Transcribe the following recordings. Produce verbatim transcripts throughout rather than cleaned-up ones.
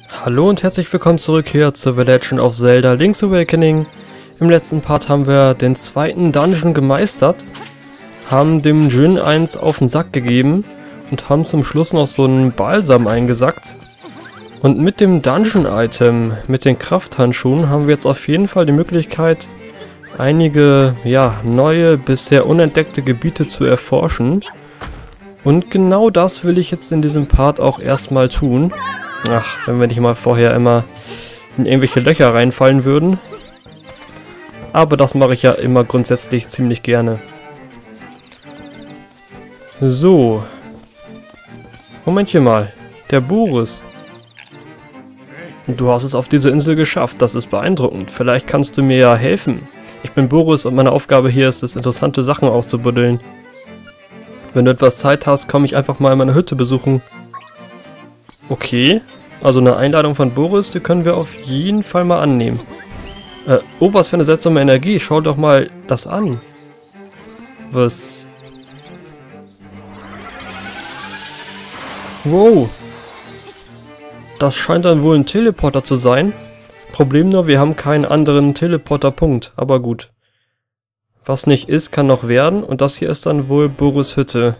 Hallo und herzlich willkommen zurück hier zu The Legend of Zelda Link's Awakening. Im letzten Part haben wir den zweiten Dungeon gemeistert, haben dem Djinn eins auf den Sack gegeben und haben zum Schluss noch so einen Balsam eingesackt. Und mit dem Dungeon-Item, mit den Krafthandschuhen, haben wir jetzt auf jeden Fall die Möglichkeit, einige, ja, neue, bisher unentdeckte Gebiete zu erforschen. Und genau das will ich jetzt in diesem Part auch erstmal tun. Ach, wenn wir nicht mal vorher immer in irgendwelche Löcher reinfallen würden. Aber das mache ich ja immer grundsätzlich ziemlich gerne. So. Momentchen mal. Der Boris. Du hast es auf diese Insel geschafft. Das ist beeindruckend. Vielleicht kannst du mir ja helfen. Ich bin Boris und meine Aufgabe hier ist es, interessante Sachen auszubuddeln. Wenn du etwas Zeit hast, komme ich einfach mal in meine Hütte besuchen. Okay, also eine Einladung von Boris, die können wir auf jeden Fall mal annehmen. Äh, oh, was für eine seltsame Energie. Schau doch mal das an. Was? Wow. Das scheint dann wohl ein Teleporter zu sein. Problem nur, wir haben keinen anderen Teleporterpunkt, aber gut. Was nicht ist, kann noch werden und das hier ist dann wohl Boris' Hütte.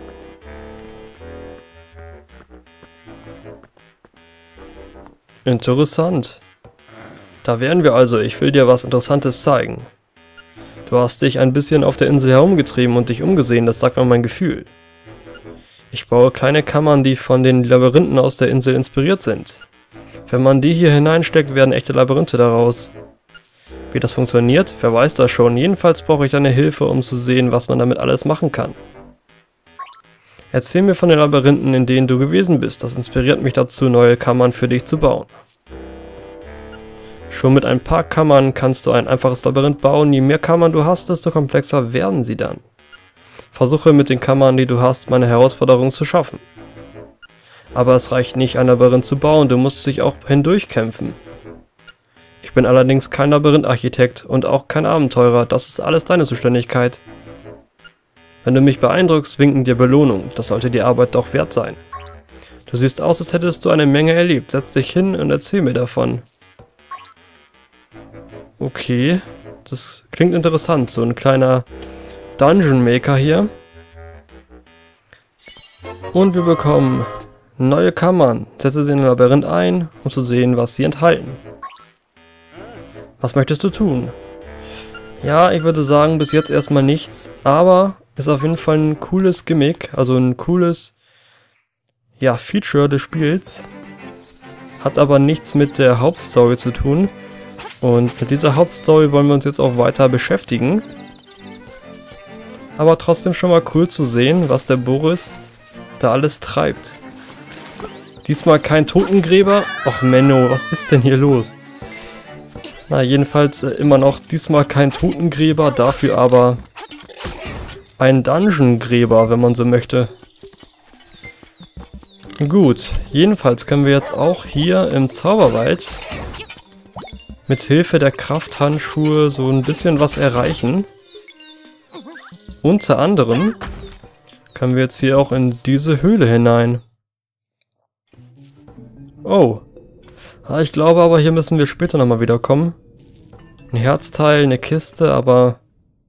Interessant. Da wären wir also, ich will dir was Interessantes zeigen. Du hast dich ein bisschen auf der Insel herumgetrieben und dich umgesehen, das sagt mir mein Gefühl. Ich baue kleine Kammern, die von den Labyrinthen aus der Insel inspiriert sind. Wenn man die hier hineinsteckt, werden echte Labyrinthe daraus. Wie das funktioniert, wer weiß das schon. Jedenfalls brauche ich deine Hilfe, um zu sehen, was man damit alles machen kann. Erzähl mir von den Labyrinthen, in denen du gewesen bist. Das inspiriert mich dazu, neue Kammern für dich zu bauen. Schon mit ein paar Kammern kannst du ein einfaches Labyrinth bauen. Je mehr Kammern du hast, desto komplexer werden sie dann. Versuche mit den Kammern, die du hast, meine Herausforderung zu schaffen. Aber es reicht nicht, ein Labyrinth zu bauen, du musst dich auch hindurchkämpfen. Ich bin allerdings kein Labyrintharchitekt und auch kein Abenteurer, das ist alles deine Zuständigkeit. Wenn du mich beeindruckst, winken dir Belohnung, das sollte die Arbeit doch wert sein. Du siehst aus, als hättest du eine Menge erlebt, setz dich hin und erzähl mir davon. Okay, das klingt interessant, so ein kleiner Dungeon Maker hier. Und wir bekommen neue Kammern, setze sie in ein Labyrinth ein, um zu sehen, was sie enthalten. Was möchtest du tun? Ja, ich würde sagen, bis jetzt erstmal nichts, aber ist auf jeden Fall ein cooles Gimmick, also ein cooles, ja, Feature des Spiels. Hat aber nichts mit der Hauptstory zu tun. Und mit dieser Hauptstory wollen wir uns jetzt auch weiter beschäftigen. Aber trotzdem schon mal cool zu sehen, was der Boris da alles treibt. Diesmal kein Totengräber. Och Menno, was ist denn hier los? Na, jedenfalls äh, immer noch diesmal kein Totengräber, dafür aber ein Dungeon-Gräber, wenn man so möchte. Gut, jedenfalls können wir jetzt auch hier im Zauberwald mit Hilfe der Krafthandschuhe so ein bisschen was erreichen. Unter anderem können wir jetzt hier auch in diese Höhle hinein. Oh. Ah, ich glaube aber, hier müssen wir später nochmal wiederkommen. Ein Herzteil, eine Kiste, aber...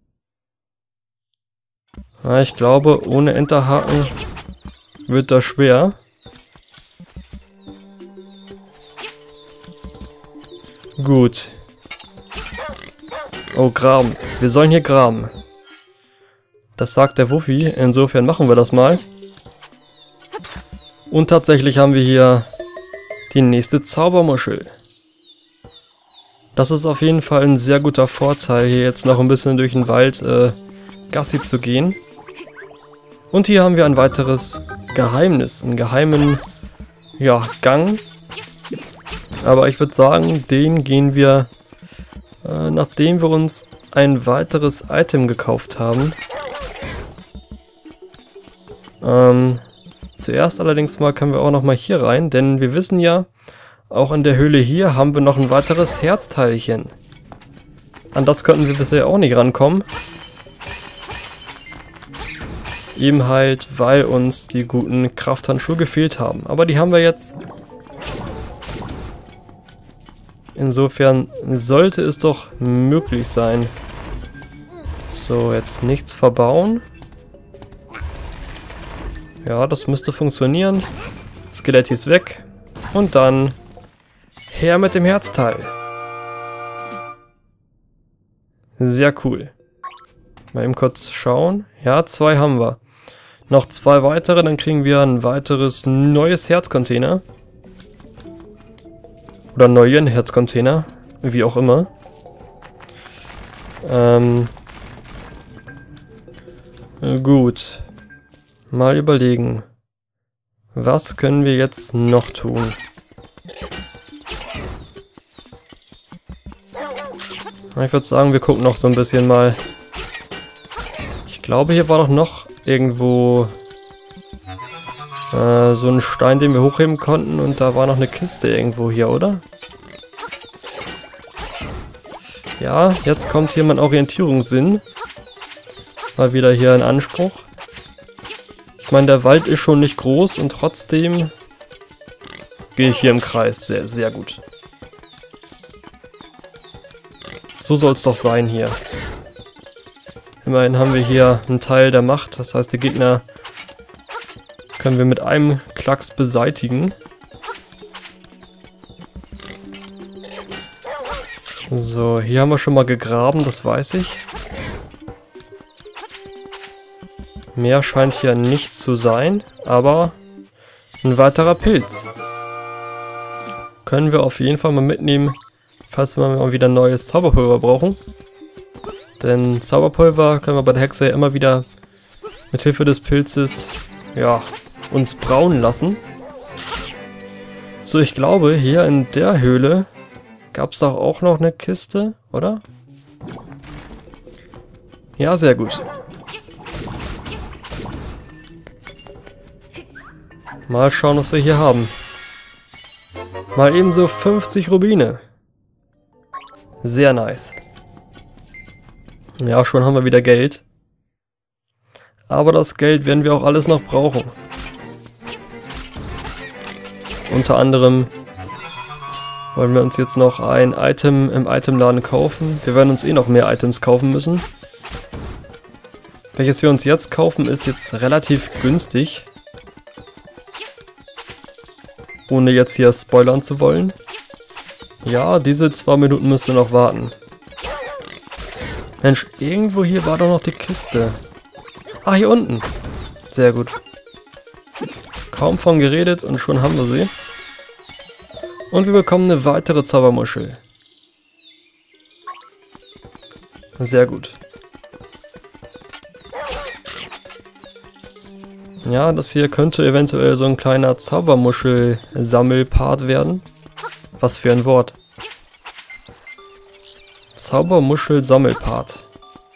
Ah, ich glaube, ohne Enterhaken wird das schwer. Gut. Oh, graben. Wir sollen hier graben. Das sagt der Wuffi, insofern machen wir das mal. Und tatsächlich haben wir hier die nächste Zaubermuschel. Das ist auf jeden Fall ein sehr guter Vorteil, hier jetzt noch ein bisschen durch den Wald äh, Gassi zu gehen. Und hier haben wir ein weiteres Geheimnis, einen geheimen, ja, Gang. Aber ich würde sagen, den gehen wir, äh, nachdem wir uns ein weiteres Item gekauft haben. Ähm, zuerst allerdings mal können wir auch noch mal hier rein, denn wir wissen ja, auch in der Höhle hier haben wir noch ein weiteres Herzteilchen. An das könnten wir bisher auch nicht rankommen. Eben halt, weil uns die guten Krafthandschuhe gefehlt haben. Aber die haben wir jetzt. Insofern sollte es doch möglich sein. So, jetzt nichts verbauen. Ja, das müsste funktionieren. Skelett ist weg. Und dann her mit dem Herzteil. Sehr cool. Mal eben kurz schauen. Ja, zwei haben wir. Noch zwei weitere, dann kriegen wir ein weiteres neues Herzcontainer. Oder neuen Herzcontainer. Wie auch immer. Ähm. Gut. Mal überlegen. Was können wir jetzt noch tun? Ich würde sagen, wir gucken noch so ein bisschen mal. Ich glaube, hier war doch noch irgendwo äh, so ein Stein, den wir hochheben konnten. Und da war noch eine Kiste irgendwo hier, oder? Ja, jetzt kommt hier mein Orientierungssinn. Mal wieder hier in Anspruch. Ich meine, der Wald ist schon nicht groß und trotzdem gehe ich hier im Kreis. Sehr, sehr gut. So soll es doch sein hier. Immerhin haben wir hier einen Teil der Macht. Das heißt, die Gegner können wir mit einem Klacks beseitigen. So, hier haben wir schon mal gegraben, das weiß ich. Mehr scheint hier nichts zu sein, aber ein weiterer Pilz. Können wir auf jeden Fall mal mitnehmen, falls wir mal wieder neues Zauberpulver brauchen. Denn Zauberpulver können wir bei der Hexe ja immer wieder mit Hilfe des Pilzes, ja, uns brauen lassen. So, ich glaube, hier in der Höhle gab es doch auch noch eine Kiste, oder? Ja, sehr gut. Mal schauen, was wir hier haben. Mal ebenso fünfzig Rubine. Sehr nice. Ja, schon haben wir wieder Geld. Aber das Geld werden wir auch alles noch brauchen. Unter anderem wollen wir uns jetzt noch ein Item im Itemladen kaufen. Wir werden uns eh noch mehr Items kaufen müssen. Welches wir uns jetzt kaufen, ist jetzt relativ günstig. Ohne jetzt hier spoilern zu wollen. Ja, diese zwei Minuten müsst ihr noch warten. Mensch, irgendwo hier war doch noch die Kiste. Ah, hier unten. Sehr gut. Kaum von geredet und schon haben wir sie. Und wir bekommen eine weitere Zaubermuschel. Sehr gut. Ja, das hier könnte eventuell so ein kleiner Zaubermuschel-Sammelpart werden. Was für ein Wort. Zaubermuschel-Sammelpart.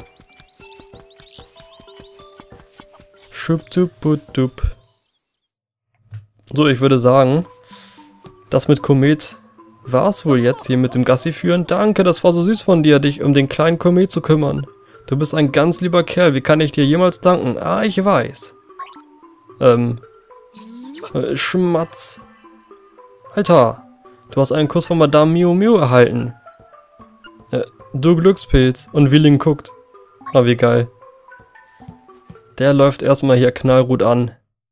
Schubdubudup. So, ich würde sagen, das mit Komet war es wohl jetzt hier mit dem Gassi führen. Danke, das war so süß von dir, dich um den kleinen Komet zu kümmern. Du bist ein ganz lieber Kerl, wie kann ich dir jemals danken? Ah, ich weiß. Ähm. Äh, Schmatz. Alter, du hast einen Kuss von Madame Miu Miu erhalten. Äh, du Glückspilz. Und Willing guckt. Ah, wie geil. Der läuft erstmal hier knallgut an.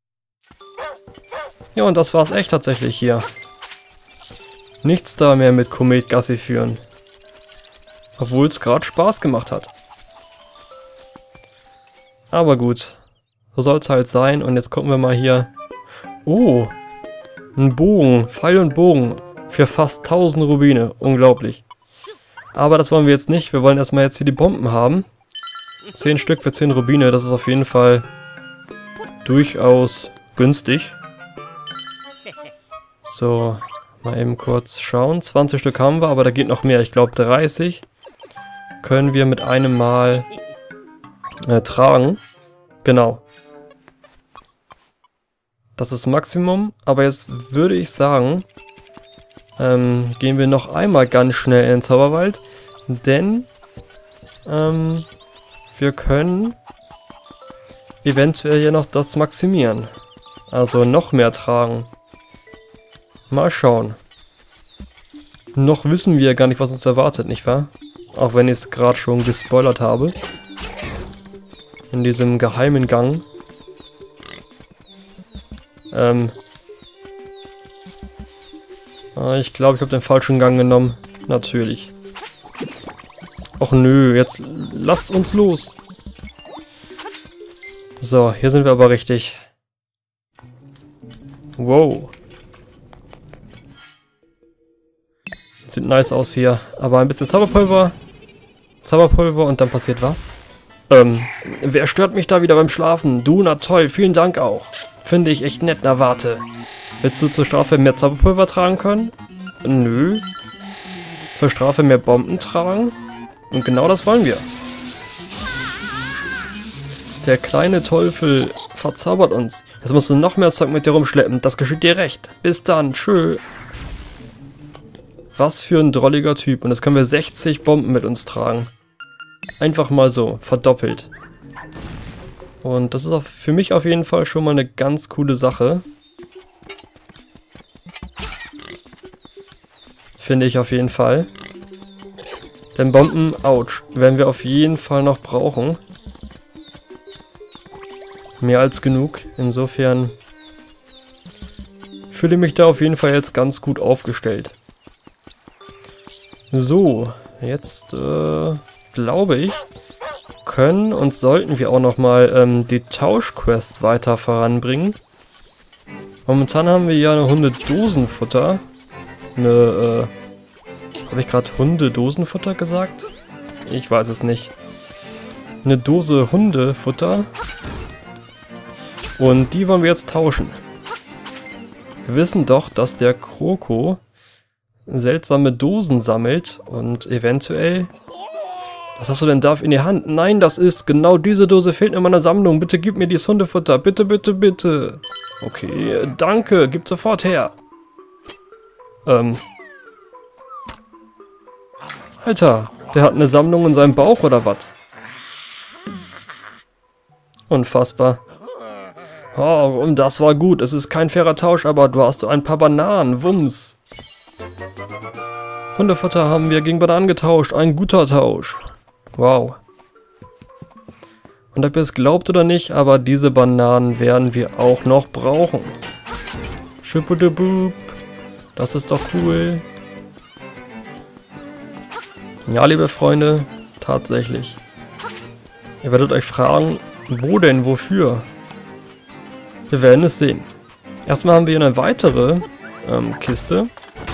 Ja, und das war's echt tatsächlich hier. Nichts da mehr mit Komet Gassi führen. Obwohl es gerade Spaß gemacht hat. Aber gut. So soll es halt sein. Und jetzt gucken wir mal hier. Oh. Ein Bogen. Pfeil und Bogen. Für fast tausend Rubine. Unglaublich. Aber das wollen wir jetzt nicht. Wir wollen erstmal jetzt hier die Bomben haben. zehn Stück für zehn Rubine. Das ist auf jeden Fall durchaus günstig. So. Mal eben kurz schauen. zwanzig Stück haben wir, aber da geht noch mehr. Ich glaube dreißig können wir mit einem Mal äh, tragen. Genau. Das ist Maximum, aber jetzt würde ich sagen, ähm, gehen wir noch einmal ganz schnell in den Zauberwald, denn ähm, wir können eventuell ja noch das maximieren. Also noch mehr tragen. Mal schauen. Noch wissen wir ja gar nicht, was uns erwartet, nicht wahr? Auch wenn ich es gerade schon gespoilert habe. In diesem geheimen Gang. Ähm. Ich glaube, ich habe den falschen Gang genommen. Natürlich. Och nö, jetzt lasst uns los. So, hier sind wir aber richtig. Wow. Sieht nice aus hier. Aber ein bisschen Zauberpulver. Zauberpulver und dann passiert was? Ähm, wer stört mich da wieder beim Schlafen? Du, na toll, vielen Dank auch. Finde ich echt nett, na warte. Willst du zur Strafe mehr Zauberpulver tragen können? Nö. Zur Strafe mehr Bomben tragen? Und genau das wollen wir. Der kleine Teufel verzaubert uns. Jetzt musst du noch mehr Zeug mit dir rumschleppen. Das geschieht dir recht. Bis dann. Tschö. Was für ein drolliger Typ. Und jetzt können wir sechzig Bomben mit uns tragen. Einfach mal so. Verdoppelt. Und das ist auch für mich auf jeden Fall schon mal eine ganz coole Sache. Finde ich auf jeden Fall. Denn Bomben, ouch, werden wir auf jeden Fall noch brauchen. Mehr als genug. Insofern fühle ich mich da auf jeden Fall jetzt ganz gut aufgestellt. So, jetzt äh, glaube ich, können und sollten wir auch nochmal ähm, die Tauschquest weiter voranbringen. Momentan haben wir ja eine Hundedosenfutter. Eine, äh, habe ich gerade Hundedosenfutter gesagt? Ich weiß es nicht. Eine Dose Hundefutter. Und die wollen wir jetzt tauschen. Wir wissen doch, dass der Kroko seltsame Dosen sammelt und eventuell... Was hast du denn da in die Hand? Nein, das ist genau diese Dose fehlt in meiner Sammlung. Bitte gib mir dieses Hundefutter. Bitte, bitte, bitte. Okay, danke. Gib sofort her. Ähm. Alter, der hat eine Sammlung in seinem Bauch oder was? Unfassbar. Oh, und das war gut. Es ist kein fairer Tausch, aber du hast so ein paar Bananen. Wumms. Hundefutter haben wir gegen Bananen getauscht. Ein guter Tausch. Wow. Und ob ihr es glaubt oder nicht, aber diese Bananen werden wir auch noch brauchen. Schuppedebup. Das ist doch cool. Ja, liebe Freunde, tatsächlich. Ihr werdet euch fragen, wo denn, wofür? Wir werden es sehen. Erstmal haben wir eine weitere ähm, Kiste.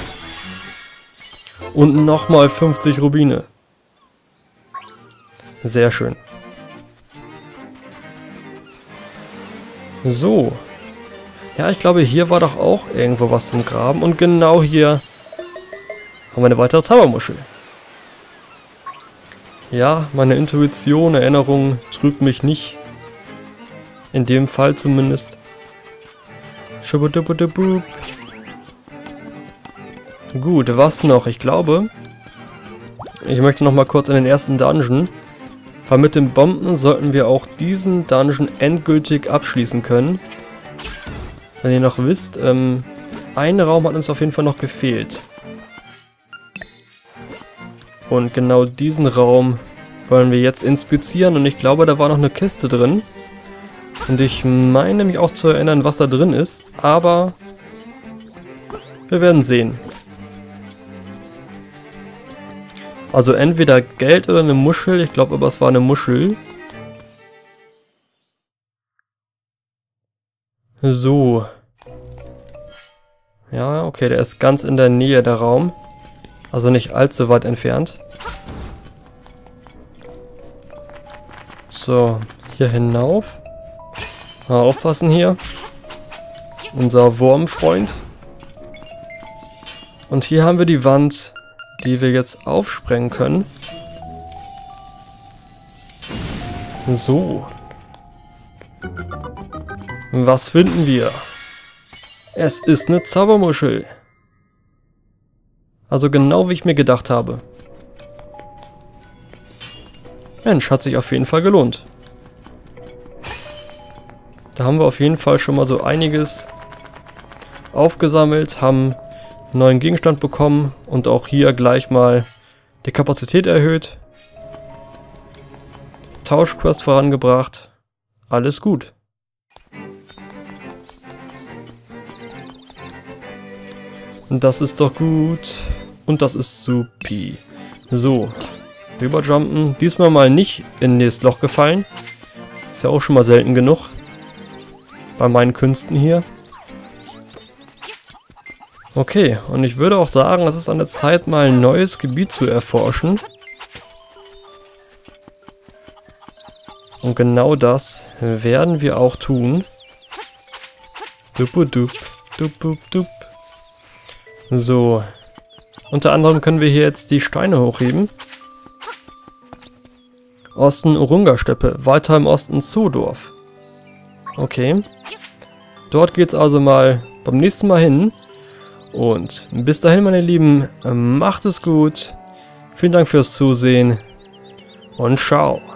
Und nochmal fünfzig Rubine. Sehr schön. So. Ja, ich glaube, hier war doch auch irgendwo was zum Graben. Und genau hier haben wir eine weitere Zaubermuschel. Ja, meine Intuition, Erinnerung trügt mich nicht. In dem Fall zumindest. Schubbedubbedubub. Gut, was noch? Ich glaube, ich möchte noch mal kurz in den ersten Dungeon. Weil mit den Bomben sollten wir auch diesen Dungeon endgültig abschließen können. Wenn ihr noch wisst, ähm, ein Raum hat uns auf jeden Fall noch gefehlt. Und genau diesen Raum wollen wir jetzt inspizieren. Und ich glaube, da war noch eine Kiste drin. Und ich meine mich auch zu erinnern, was da drin ist. Aber wir werden sehen. Also entweder Geld oder eine Muschel. Ich glaube aber, es war eine Muschel. So. Ja, okay, der ist ganz in der Nähe, der Raum. Also nicht allzu weit entfernt. So, hier hinauf. Mal aufpassen hier. Unser Wurmfreund. Und hier haben wir die Wand, die wir jetzt aufsprengen können. So. Was finden wir? Es ist eine Zaubermuschel. Also genau wie ich mir gedacht habe. Mensch, hat sich auf jeden Fall gelohnt. Da haben wir auf jeden Fall schon mal so einiges aufgesammelt, haben einen neuen Gegenstand bekommen und auch hier gleich mal die Kapazität erhöht. Tauschquest vorangebracht. Alles gut. Das ist doch gut. Und das ist supi. So. Rüberjumpen. Diesmal mal nicht in das Loch gefallen. Ist ja auch schon mal selten genug. Bei meinen Künsten hier. Okay, und ich würde auch sagen, es ist an der Zeit, mal ein neues Gebiet zu erforschen. Und genau das werden wir auch tun. Dup-dup, dup-dup-dup. So. Unter anderem können wir hier jetzt die Steine hochheben. Osten Urunga-Steppe, weiter im Osten Zoodorf. Okay. Dort geht's also mal beim nächsten Mal hin. Und bis dahin, meine Lieben, macht es gut. Vielen Dank fürs Zusehen und ciao.